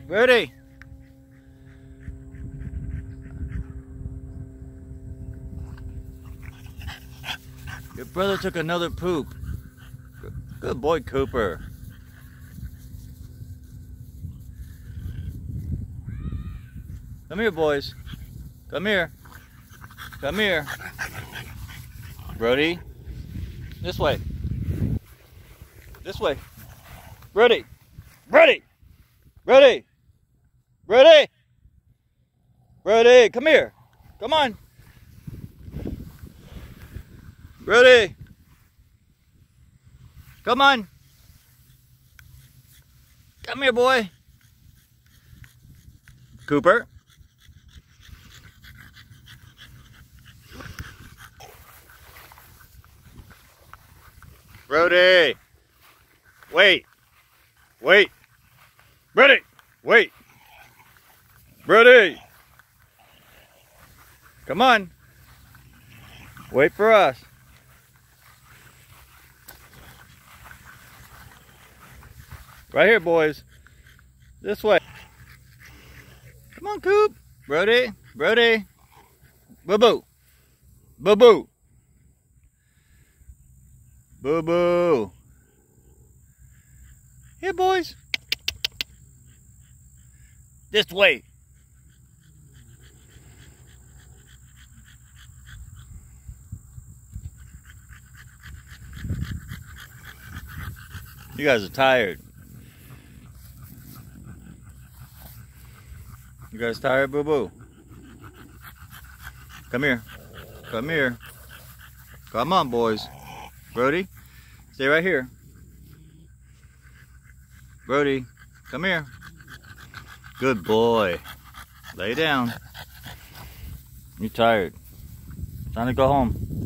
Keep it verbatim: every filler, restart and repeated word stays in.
Brody. Your brother took another poop. Good boy, Cooper. Come here, boys. Come here. Come here. Brody. This way. This way. Brody. Brody. Brody. Brody. Brody, come here. Come on. Brody. Come on. Come here, boy. Cooper. Brody. Wait. Wait. Brody. Wait. Brody. Come on. Wait for us. Right here, boys. This way. Come on, Coop. Brody. Brody. Boo-boo. Boo-boo. Boo-boo. Here, boys. This way. You guys are tired. You guys tired, boo-boo? Come here. Come here. Come on, boys. Brody, stay right here. Brody, come here. Good boy. Lay down. You're tired. Time to go home.